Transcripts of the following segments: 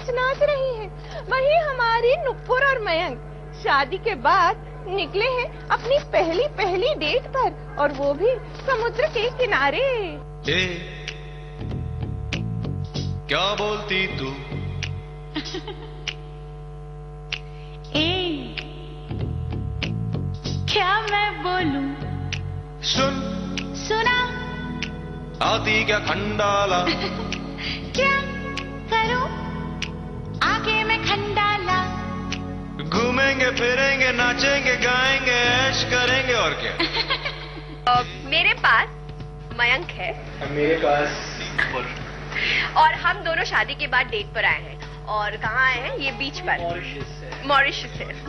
नाच नाच रही हैं। वही हमारी नुपुर और मयंक शादी के बाद निकले हैं अपनी पहली डेट पर, और वो भी समुद्र के किनारे। क्या बोलती तू? क्या मैं बोलूं? सुना आती क्या खंडाला? क्या करूं आगे में खंडाला? घूमेंगे फिरेंगे नाचेंगे गाएंगे ऐश करेंगे और क्या। मेरे पास मयंक है, मेरे पास और हम दोनों शादी के बाद डेट पर आए हैं। और कहाँ आए हैं? ये बीच पर, मॉरिशस है।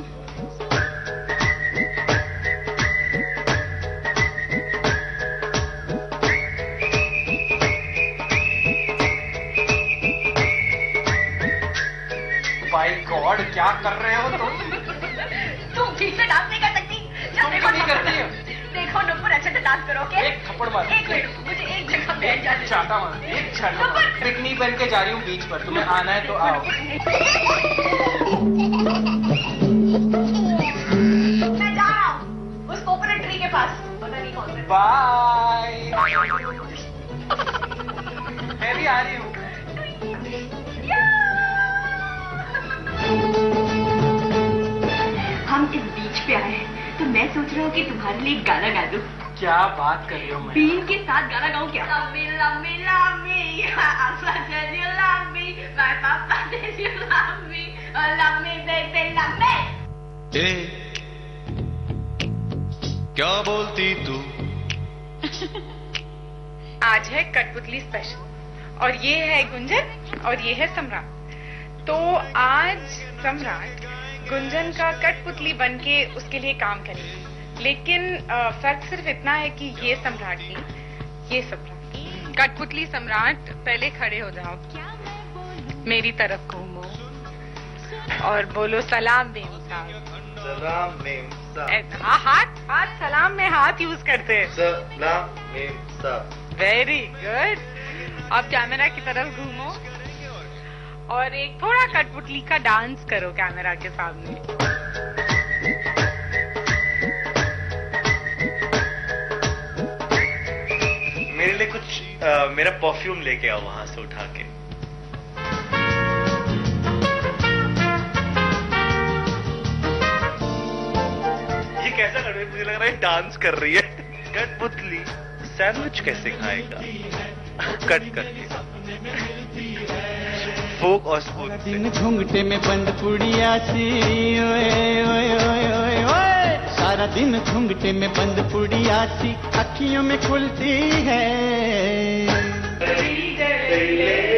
बाय गॉड, क्या कर रहे हो तुम? तुम ठीक से डांस नहीं कर सकती? तुम नहीं करती हो? देखो नुपुर, अच्छे से डांस करो, ओके? एक थप्पड़ मार। एक मिनट, मुझे एक जगह बैठ जाने दो। चाटा मार, एक चाटा मार। बिकनी पहन के जा रही हूँ बीच पर, तुम्हें आना है तो आओ। मैं जा रहा हूँ उस कोकोनट ट्री के पास, पता नहीं कौन सा। बाय। मैं भी आ रही हूँ। हम इस बीच पे आए हैं तो मैं सोच रहा हूँ कि तुम्हारे लिए एक गाना गा दूं। क्या बात कर रही हो? मैं बीन के साथ गाना गाऊं क्या? Love me, love me, love me, Asa said you love me, my papa said you love me, love me, baby, love me. क्या बोलती तू? आज है कठपुतली स्पेशल, और ये है गुंजन और ये है सम्राट। तो आज सम्राट गुंजन का कठपुतली बनके उसके लिए काम करेगी, लेकिन फर्क सिर्फ इतना है कि ये सम्राट की, ये सम्राट। कठपुतली सम्राट, पहले खड़े हो जाओ, मेरी तरफ घूमो और बोलो सलाम मेम साहब। सलाम मेम साहब। हाथ सलाम में हाथ यूज करते हैं। सलाम मेम साहब। Very good. अब कैमरा की तरफ घूमो और एक थोड़ा कठपुतली का डांस करो कैमरा के सामने। मेरे लिए कुछ मेरा परफ्यूम लेके आओ वहां से उठा के। ये कैसा लग रहा है? मुझे लग रहा है डांस कर रही है। कठपुतली सैंडविच कैसे खाएगा? कट करके फोक और स्पून। दिन घूंघटे में बंद पुड़िया सी, ओए ओए ओए ओए ओए। सारा दिन घूंघटे में बंद पुड़िया सी अखियों में खुलती है।